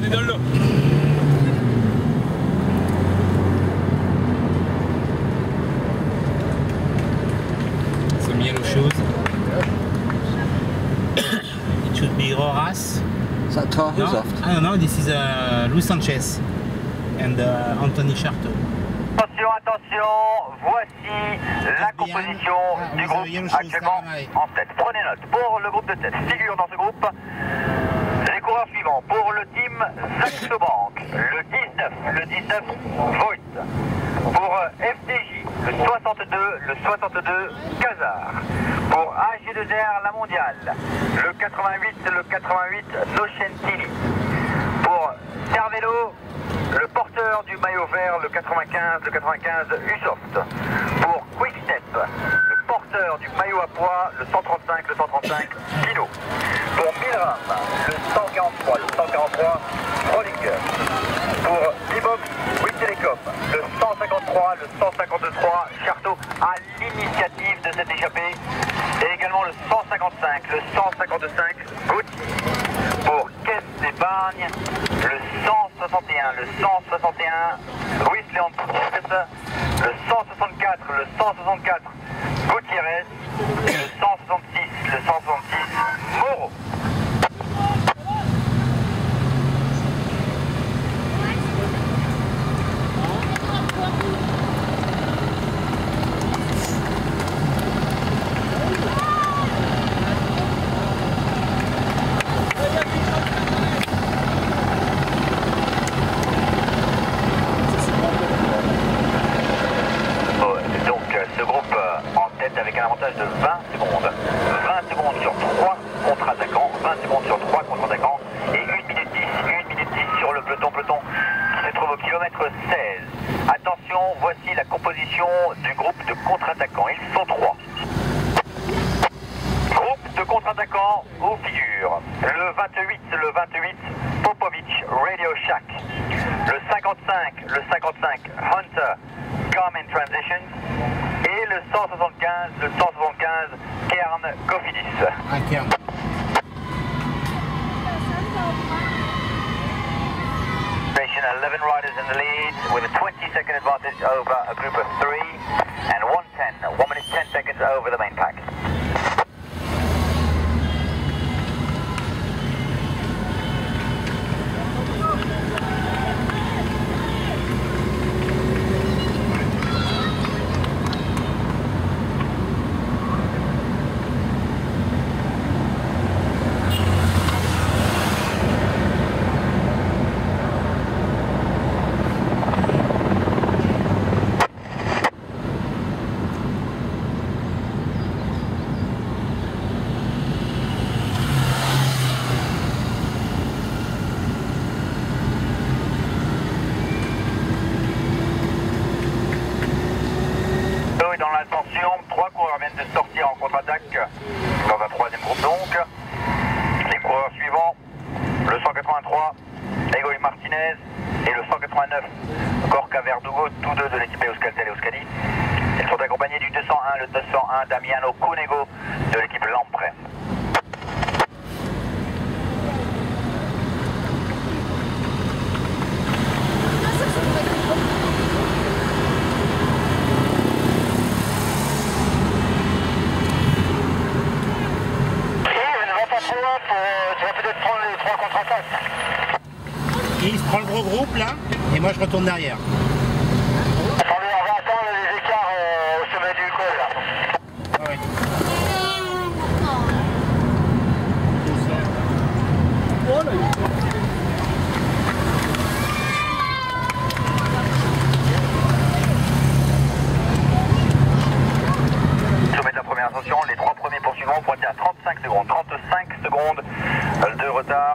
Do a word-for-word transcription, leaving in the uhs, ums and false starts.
est dans l'eau. Some yellow shoes. It should be Roras. Is that Tar No, Huzsoft? I don't know, this is uh, Luis Sanchez and uh, Anthony Charteau. Attention, attention, voici la composition Ah, du vous groupe avez bien le chose, actuellement pareil. en tête. Prenez note, pour le groupe de tête, figure dans ce groupe les coureurs suivants. Pour le team Saxo Bank, le dix-neuf, le dix-neuf Voigt. Pour F D J, le soixante-deux, le soixante-deux Kazar. Pour A G deux R, la mondiale, le quatre-vingt-huit, le quatre-vingt-huit Nocentini. Pour Cervelo, le porteur du maillot vert, le quatre-vingt-quinze, le quatre-vingt-quinze Usoft. Pour Quickstep, le porteur du maillot à poids, le cent trente-cinq, le cent trente-cinq Pinot. Pour Milram, le cent quarante-trois, le cent quarante-trois Rollinger. Pour Bebox Bouygues Télécom, le cent cinquante-trois, le cent cinquante-trois Charteau à l'initiative de cette échappée. Et également le cent cinquante-cinq, le cent cinquante-cinq Gauthier. Pour Caisse d'épargne, le cent soixante et un, le cent soixante et un Luis Leon Pérez, le cent soixante-quatre, le cent soixante-quatre Gutiérrez, et le cent soixante-six, le cent soixante-six Moreau. Avec un avantage de vingt secondes. vingt secondes sur trois contre-attaquants, vingt secondes sur trois contre-attaquants et une minute dix. une minute dix sur le peloton, peloton qui se trouve au kilomètre seize. Attention, voici la composition du groupe de contre-attaquants. Ils sont trois. Groupe de contre-attaquants aux figures. Le vingt-huit, le vingt-huit Popovic Radio Shack. Le cinquante-cinq, le cinquante-cinq Hunter Garmin Transition. Et le cent soixante-quinze, le cent soixante-quinze Kern Cofidis. Ah, Kern. Station eleven riders in the lead with a twenty second advantage over a group of three and one ten, one minute ten seconds over the main pack. Dans l'ascension, trois coureurs viennent de sortir en contre-attaque dans un troisième groupe donc. Les coureurs suivants, le cent quatre-vingt-trois, Egoy Martinez et le cent quatre-vingt-neuf, Gorka Verdugo, tous deux de l'équipe Euskaltel et Euskadi. Ils sont accompagnés du deux cent un, le deux cent un Damiano Cunego de l'équipe Lampre. Tu vas peut-être prendre les trois contre-attaques. Et il se prend le gros groupe là, et moi je retourne derrière. Attendez, on va attendre les écarts euh, au sommet du col là. Ah ouais. Sommet de la première ascension, les trois premiers poursuivants pointés à trente-cinq secondes. trente-cinq secondes